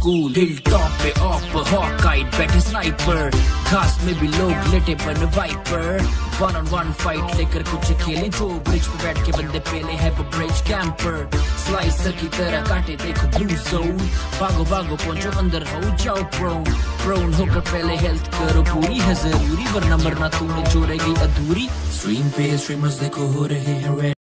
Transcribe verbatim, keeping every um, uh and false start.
Cool, hill top पे op hawkeyed बैठे sniper, घास में भी लोग लेटे बन viper, one on one fight लेकर कुछ खेले जो ब्रिज पे बैठ के बंदे पेले है वो ब्रिज कैंपर, स्लाइसर की तरह काटे देखो ब्लू जोन, भागो भागो पहुंचो अंदर हो जाओ प्रोन, प्रोन होकर पहले हेल्थ करो पूरी है जरूरी वरना मरना तूने जोड़ेगी अधूरी। स्ट्रीम पे स्ट्रीमर्स देखो हो रहे हैं